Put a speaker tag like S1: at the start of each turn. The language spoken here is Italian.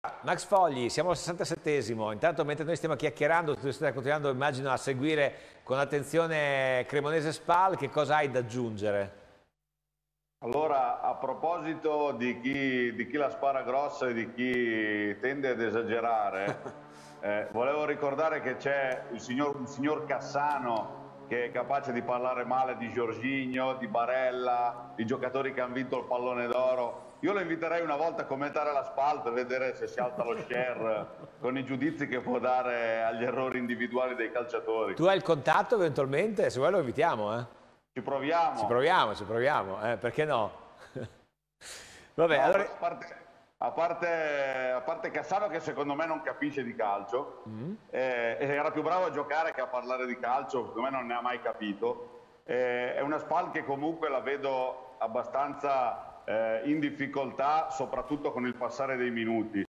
S1: Max Fogli, siamo al 67esimo, intanto mentre noi stiamo chiacchierando, tu stai continuando immagino a seguire con attenzione Cremonese Spal, che cosa hai da aggiungere?
S2: Allora, a proposito di chi la spara grossa e di chi tende ad esagerare, volevo ricordare che c'è il signor Cassano che è capace di parlare male di Jorginho, di Barella, di giocatori che hanno vinto il pallone d'oro. Io lo inviterei una volta a commentare la SPAL per vedere se si alza lo share con i giudizi che può dare agli errori individuali dei calciatori.
S1: Tu hai il contatto eventualmente? Se vuoi lo invitiamo,
S2: Ci proviamo.
S1: Ci proviamo, perché no? Vabbè,
S2: No,
S1: allora...
S2: a parte Cassano che secondo me non capisce di calcio, era più bravo a giocare che a parlare di calcio, secondo me non ne ha mai capito. È una SPAL che comunque la vedo abbastanza in difficoltà, soprattutto con il passare dei minuti.